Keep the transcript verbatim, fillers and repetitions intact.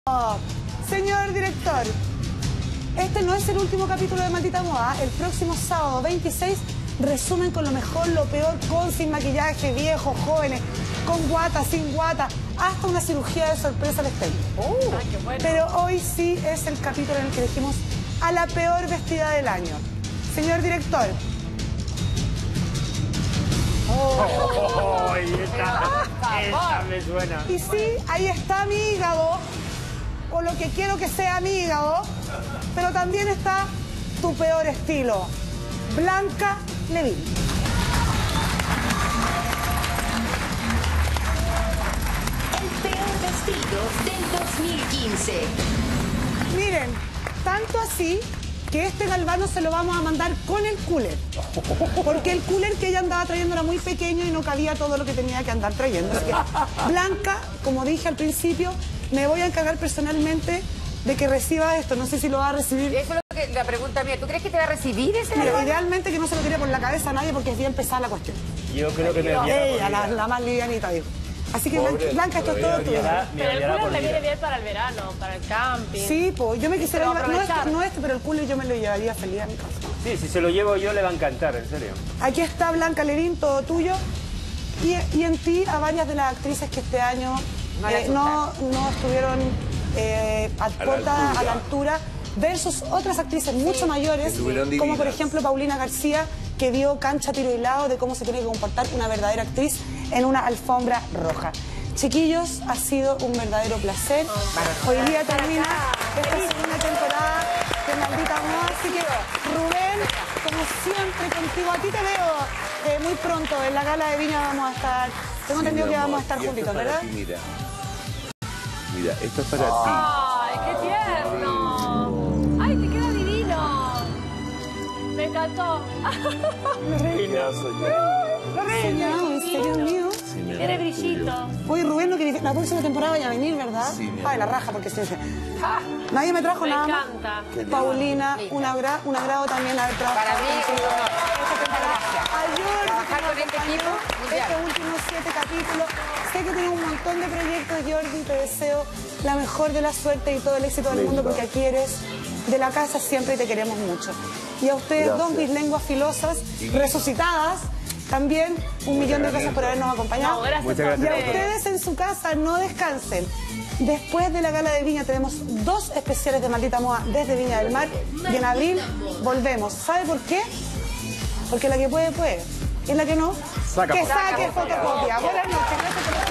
Oh, señor director, este no es el último capítulo de Maldita Moda. El próximo sábado veintiséis resumen con lo mejor, lo peor, con, sin maquillaje, viejos, jóvenes, con guata, sin guata, hasta una cirugía de sorpresa les tengo. Oh, ay, qué bueno. Pero hoy sí es el capítulo en el que elegimos a la peor vestida del año. Señor director. Oh, oh, oh, esta, esta me suena. Y sí, ahí está mi hígado, o lo que quiero que sea mi hígado, pero también está tu peor estilo, Blanca Levin. El peor vestido del dos mil quince. Miren, tanto así que este galvano se lo vamos a mandar con el cooler. Porque el cooler que ella andaba trayendo era muy pequeño y no cabía todo lo que tenía que andar trayendo. Así que, Blanca, como dije al principio, me voy a encargar personalmente de que reciba esto. No sé si lo va a recibir. Eso es lo que, la pregunta mía. ¿Tú crees que te va a recibir ese Mira, galvano? idealmente que no se lo tire por la cabeza a nadie porque es bien pesada la cuestión. Yo creo que me Ella, la, la más livianita, digo. Así que, Blanca, Blanca, esto es todo tuyo. Pero el cooler le viene bien para el verano, para el camping. Sí, pues yo me quisiera Pero llevar, no este, aprovechar. no este, pero el cooler yo me lo llevaría feliz a mi casa. Sí, si se lo llevo yo le va a encantar, en serio. Aquí está Blanca Levin, todo tuyo. Y, y en ti a varias de las actrices que este año No le eh, no, no estuvieron eh, a, corta, a la altura, versus otras actrices mucho mayores, como por ejemplo Paulina García, que dio cancha, tiro y lado de cómo se tiene que comportar una verdadera actriz en una alfombra roja. Chiquillos, ha sido un verdadero placer. Hoy día termina esta segunda temporada de Maldita Moda, así que Rubén, como siempre contigo, a ti te veo eh, muy pronto en la gala de Viña. Vamos a estar, tengo Sí, entendido mi que amor, vamos a estar y esto juntitos, es para ¿verdad? ti, mira. Mira, esto es para ti. ¡Ay, qué tierno! ¡Ay, te queda divino! Me encantó. Soñado, en serio mío. Sí, mi amor, Tiene tuyo. brillito. Oye, Rubén, no quería, la próxima temporada vaya a venir, ¿verdad? Sí, mi Ay, la amor. raja, porque se dice. Nadie me trajo Me nada más. encanta. Paulina, un, agra, un agrado también haber trabajado Para mí, contigo no, esta temporada. A George, Trabajar que nos con este acompañó equipo, mundial. estos últimos siete capítulos. Sé que tienes un montón de proyectos, Jordi, te deseo la mejor de la suerte y todo el éxito del mundo, porque aquí eres de la casa siempre y te queremos mucho. Y a ustedes Gracias. dos, mis lenguas filosas, resucitadas, también un millón de gracias por habernos acompañado. No, gracias Muchas a gracias. Y a ustedes. ustedes en su casa no descansen. Después de la gala de Viña tenemos dos especiales de Maldita Moda desde Viña del Mar y en abril volvemos. ¿Sabe por qué? Porque la que puede, puede. Y la que no, Saca que fotocopia. saque fotocopia. Buenas noches, gracias por